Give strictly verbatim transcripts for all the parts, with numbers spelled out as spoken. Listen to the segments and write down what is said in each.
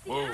Whoa.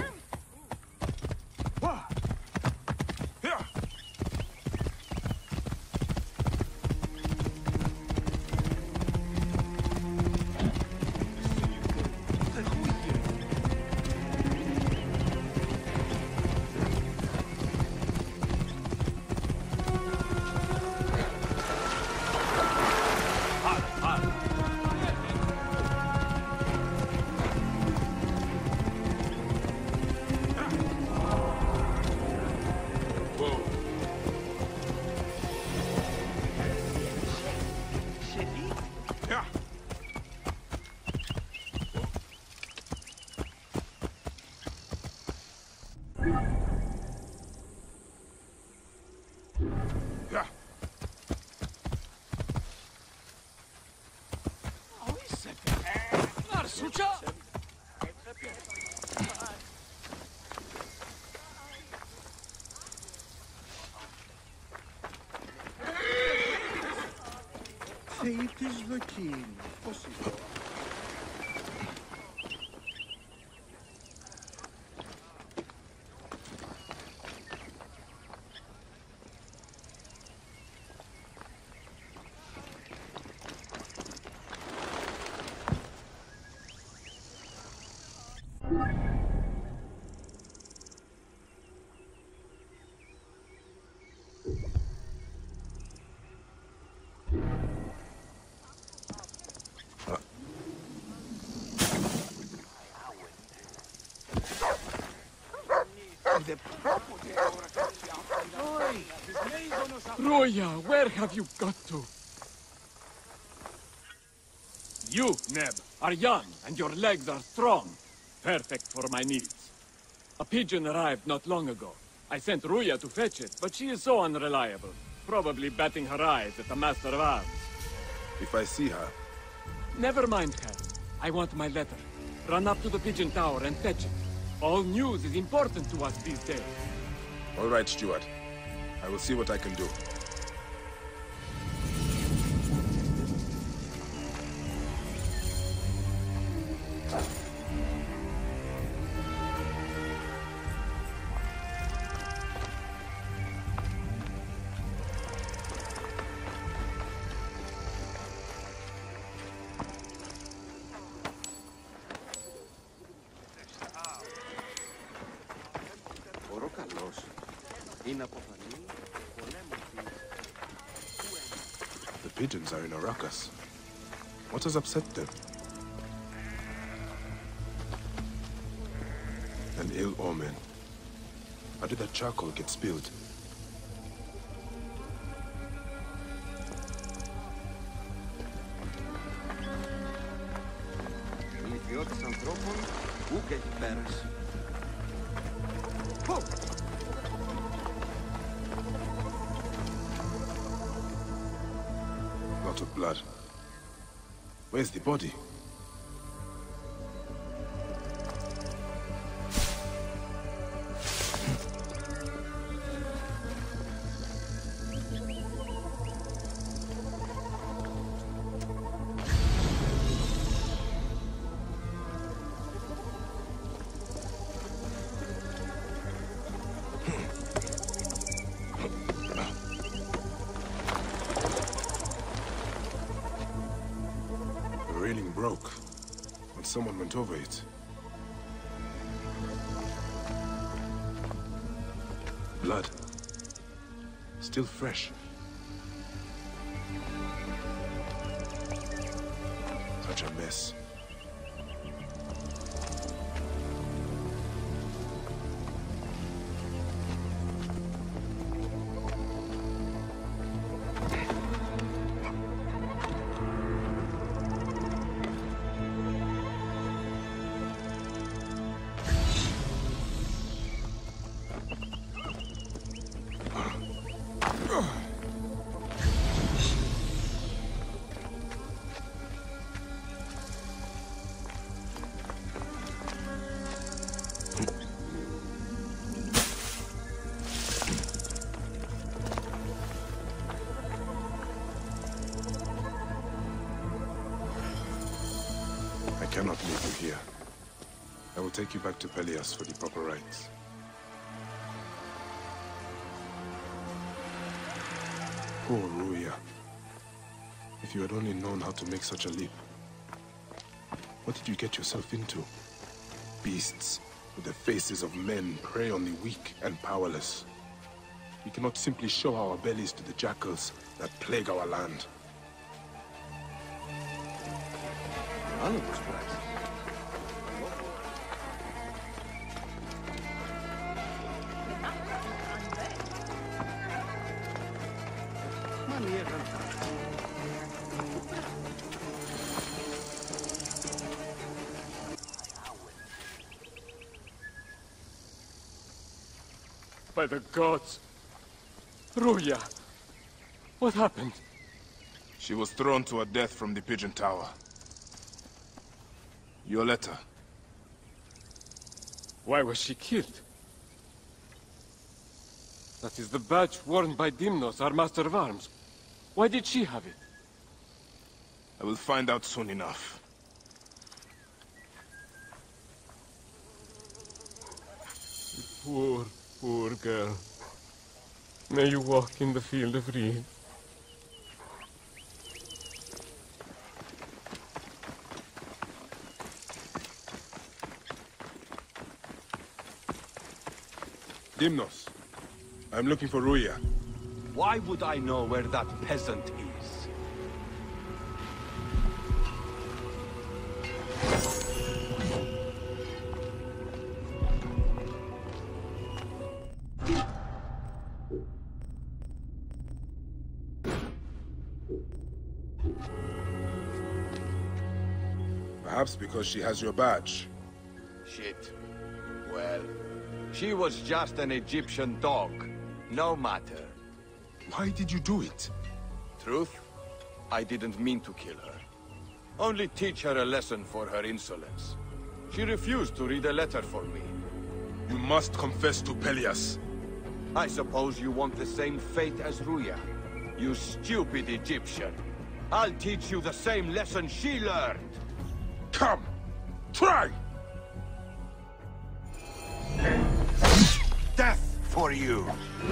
Θεήτης δοκίμη. Πώς είναι. Roya, where have you got to? You, Neb, are young and your legs are strong. Perfect for my needs. A pigeon arrived not long ago. I sent Ruya to fetch it, but she is so unreliable. Probably batting her eyes at the Master of Arms. If I see her... Never mind, Cat. I want my letter. Run up to the pigeon tower and fetch it. All news is important to us these days. All right, Stuart. I will see what I can do. The pigeons are in a ruckus. What has upset them? An ill omen. How did that charcoal get spilled? Lot of blood. Where's the body? The railing broke when someone went over it. Blood. Still fresh. Such a mess. I cannot leave you here. I will take you back to Pelias for the proper rites. Poor Ruya. If you had only known how to make such a leap. What did you get yourself into? Beasts with the faces of men prey on the weak and powerless. We cannot simply show our bellies to the jackals that plague our land. By the gods! Ruya! What happened? She was thrown to her death from the Pigeon Tower. Your letter. Why was she killed? That is the badge worn by Dimnos, our master of arms. Why did she have it? I will find out soon enough. Poor, poor girl. May you walk in the field of reeds. Dimnos, I'm looking for Ruya. Why would I know where that peasant is? Perhaps because she has your badge. Shit. Well, she was just an Egyptian dog. No matter. Why did you do it? Truth? I didn't mean to kill her. Only teach her a lesson for her insolence. She refused to read a letter for me. You must confess to Pelias. I suppose you want the same fate as Ruya. You stupid Egyptian. I'll teach you the same lesson she learned. Come! Try! Death for you!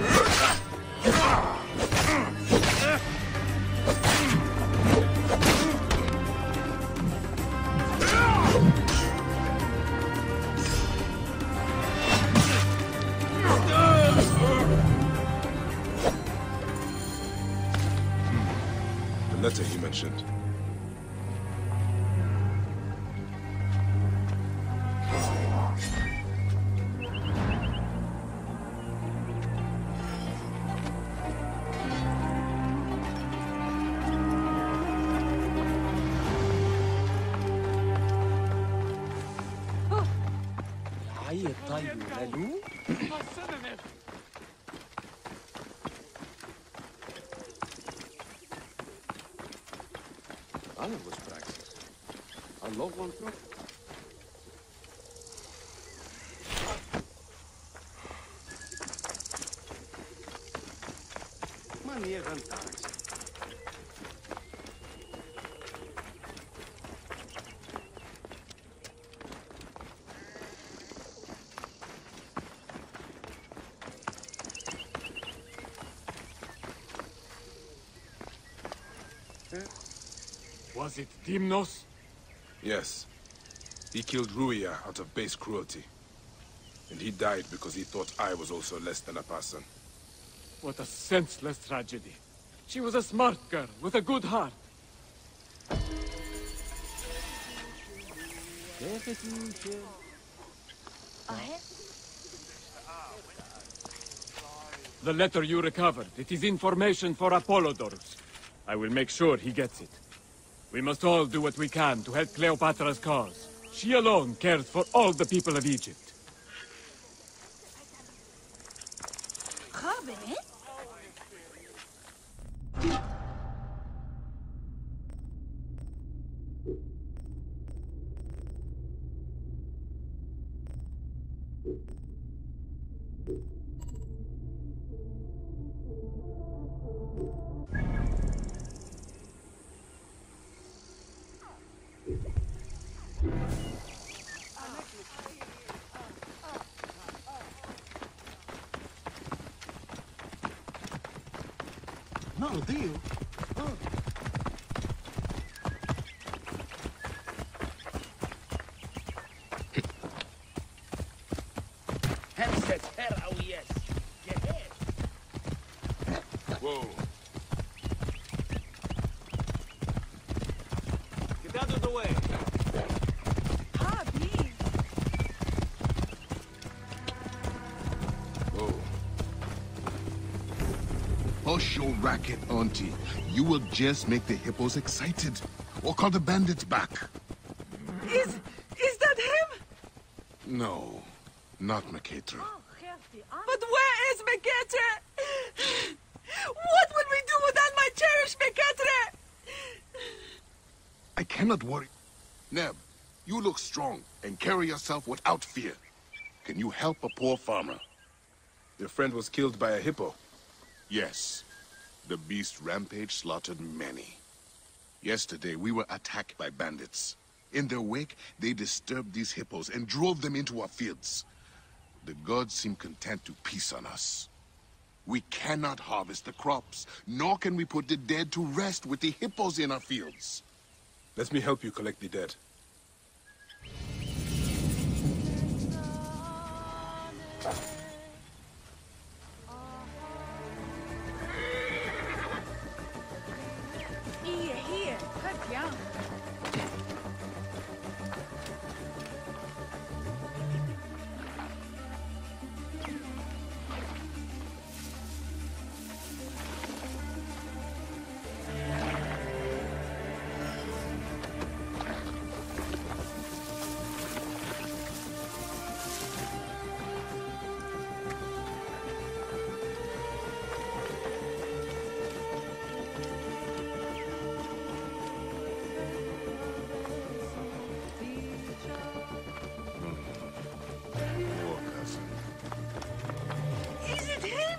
The letter he mentioned. Was it Dimnos? Yes. He killed Ruya out of base cruelty. And he died because he thought I was also less than a person. What a senseless tragedy. She was a smart girl with a good heart. The letter you recovered, it is information for Apollodorus. I will make sure he gets it. We must all do what we can to help Cleopatra's cause. She alone cares for all the people of Egypt. Tardío. Ah. Whoa. Get out of the way. Whoa. Hush your racket, Auntie. You will just make the hippos excited. Or call the bandits back. Is... is that him? No, not Maketra. But where is Maketra? What would we do without my cherished Maketra? I cannot worry. Neb, you look strong and carry yourself without fear. Can you help a poor farmer? Your friend was killed by a hippo. Yes. The beast rampage slaughtered many. Yesterday, we were attacked by bandits. In their wake, they disturbed these hippos and drove them into our fields. The gods seem content to peace on us. We cannot harvest the crops, nor can we put the dead to rest with the hippos in our fields. Let me help you collect the dead. Here, here. Cut down. Poor cousin. Is it him?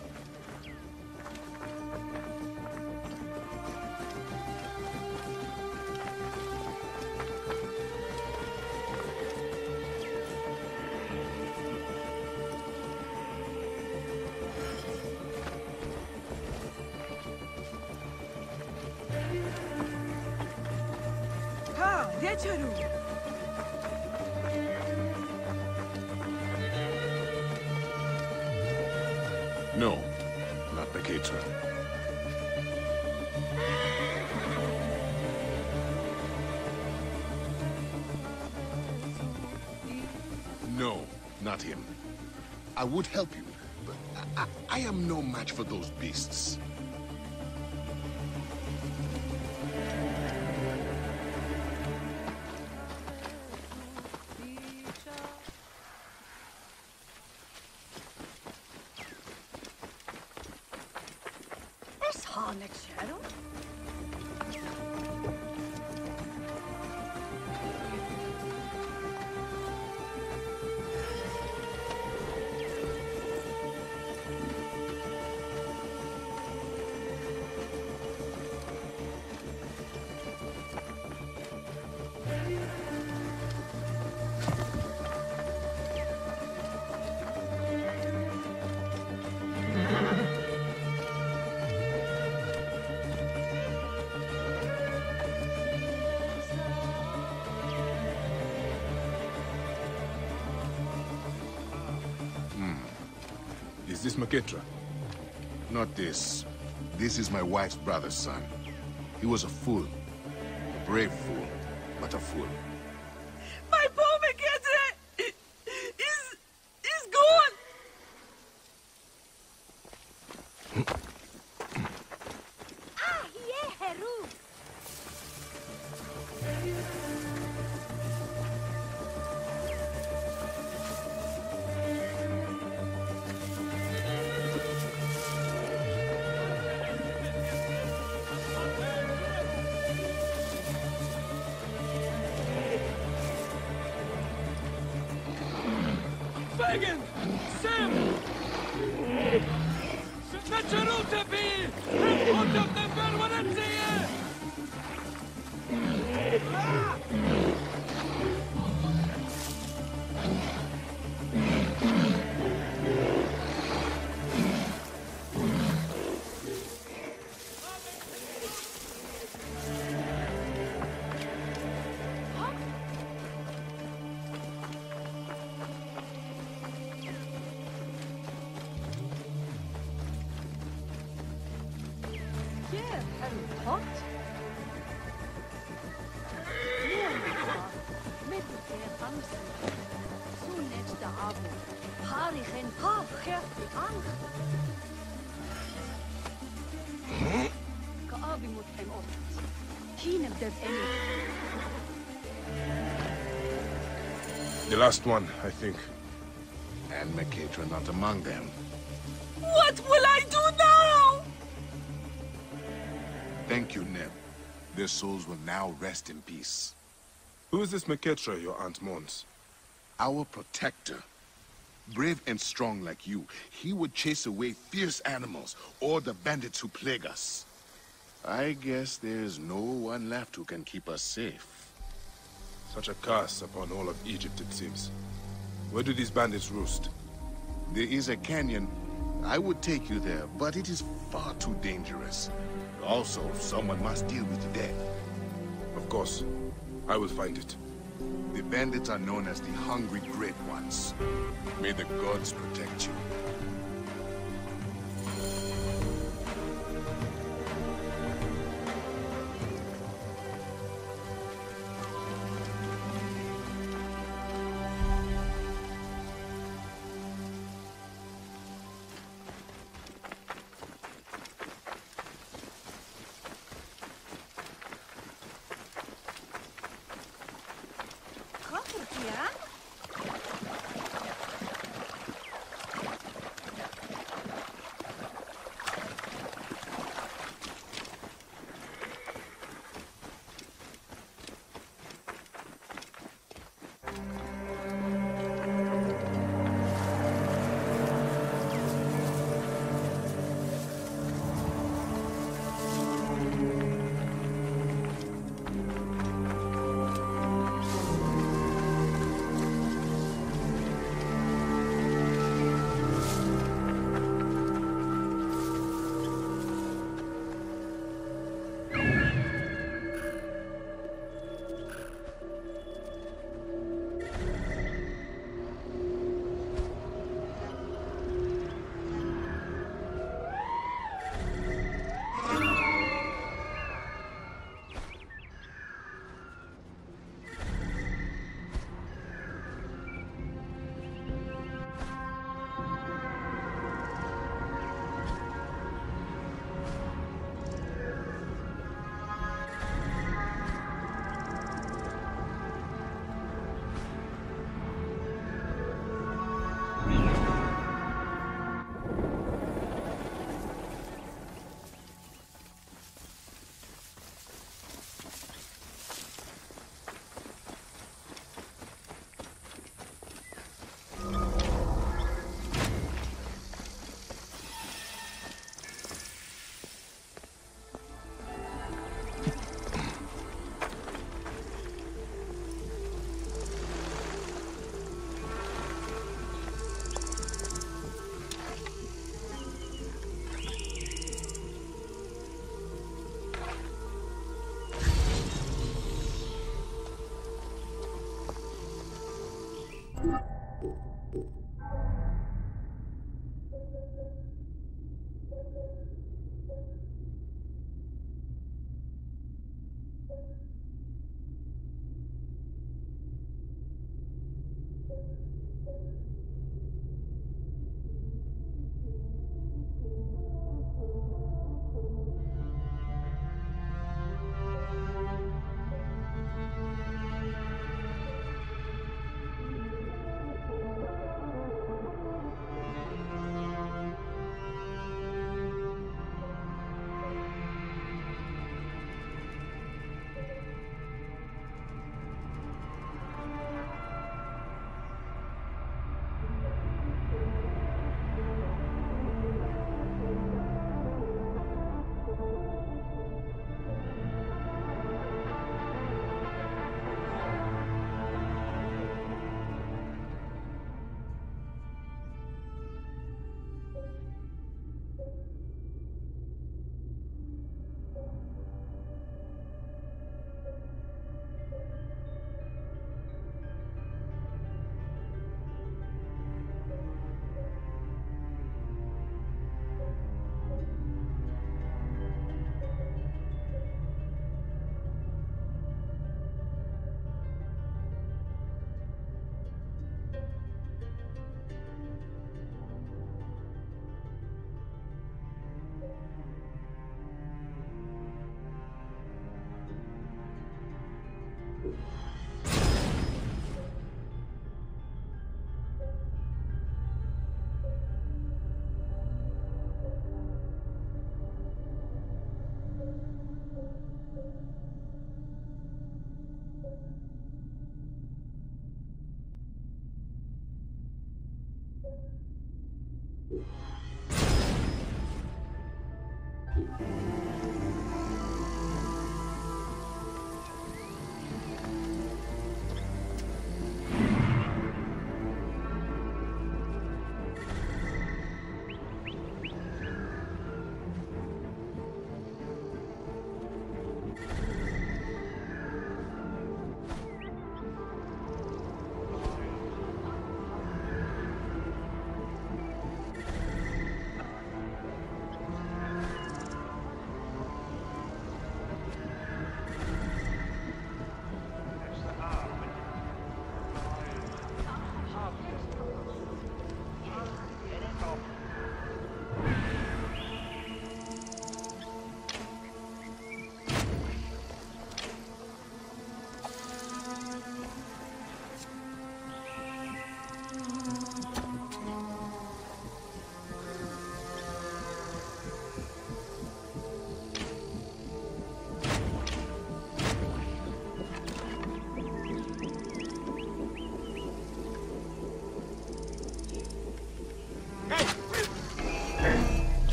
Ha, geçerim. No, not Maketra. No, not him. I would help you, but I, I, I am no match for those beasts. Is han ik shadow? Is this Maketra? Not this. This is my wife's brother's son. He was a fool. A brave fool, but a fool. My poor Maketra is... is gone! Ah, yeah, Heru. Fagin! Sam! Snatcheruta bi! Ut av den permanentie! disturb any. The last one, I think. And Mekatra not among them. What will I do now? Thank you, Neb. Their souls will now rest in peace. Who is this Mekatra your aunt mourns? Our protector. Brave and strong like you, he would chase away fierce animals or the bandits who plague us. I guess there's no one left who can keep us safe. Such a curse upon all of Egypt, it seems. Where do these bandits roost? There is a canyon. I would take you there, but it is far too dangerous. Also, someone must deal with the dead. Of course. I will find it. The bandits are known as the Hungry Great Ones. May the gods protect you.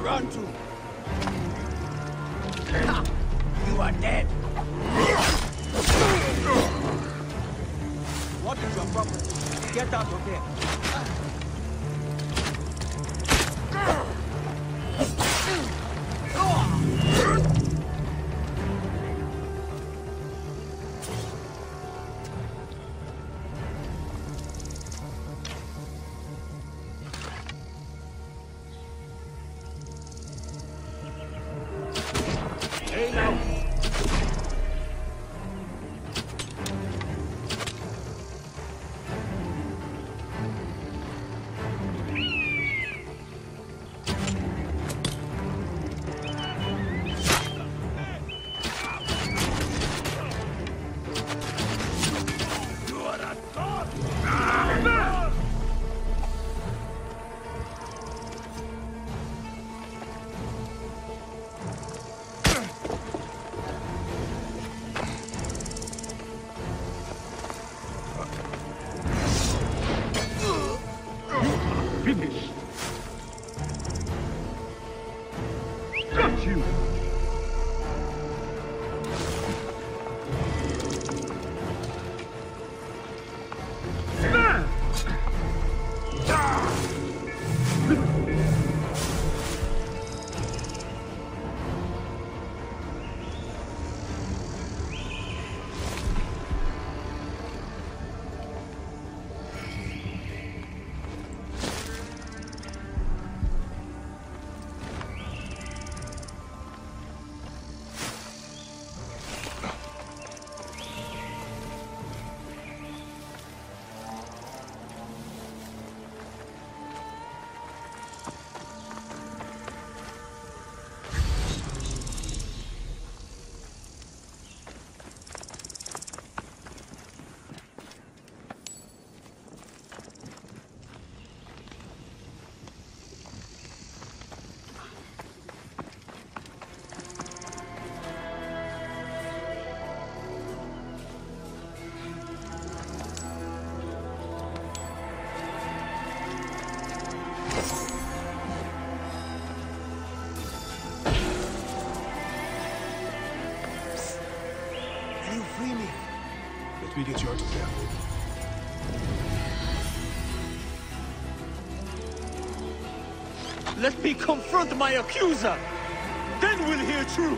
run to? You are dead. What is your problem? Get out of here. Hey now. Finish. Got you. Let me get you out of there. Let me confront my accuser. Then we'll hear truth.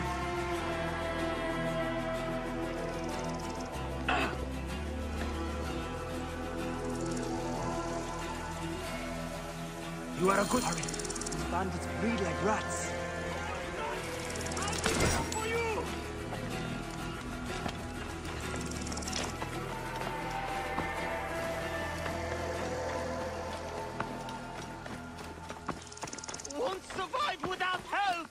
You are a good hurry. These bandits breed like rats. Won't survive without help.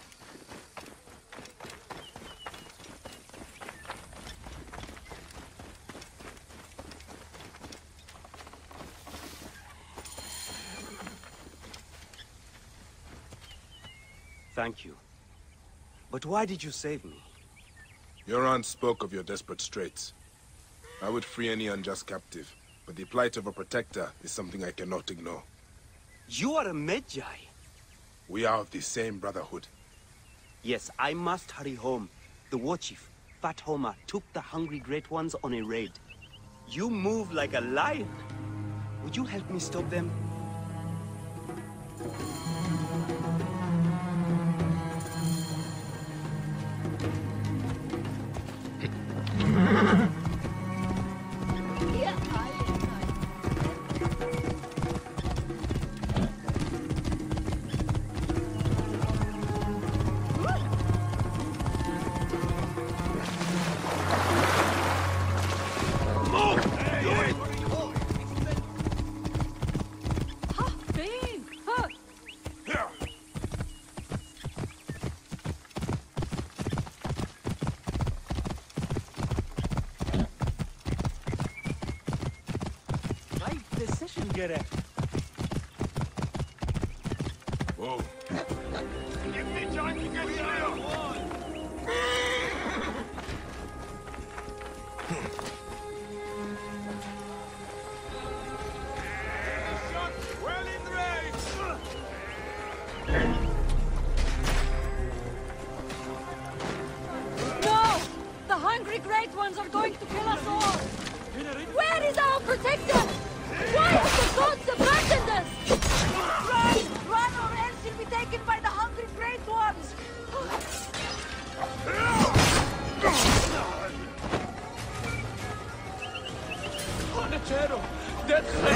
Thank you. But why did you save me? Your aunt spoke of your desperate straits. I would free any unjust captive, but the plight of a protector is something I cannot ignore. You are a Medjay. We are of the same brotherhood. Yes, I must hurry home. The war chief, Fat Homer, took the hungry great ones on a raid. You move like a lion. Would you help me stop them? Get it. Whoa. Give me time to get here. Well in range. Great Ones are going to kill us all! Where is our protector? Why have the gods abandoned us? Run! Run or else you'll be taken by the hungry Great Ones! Honechero! Death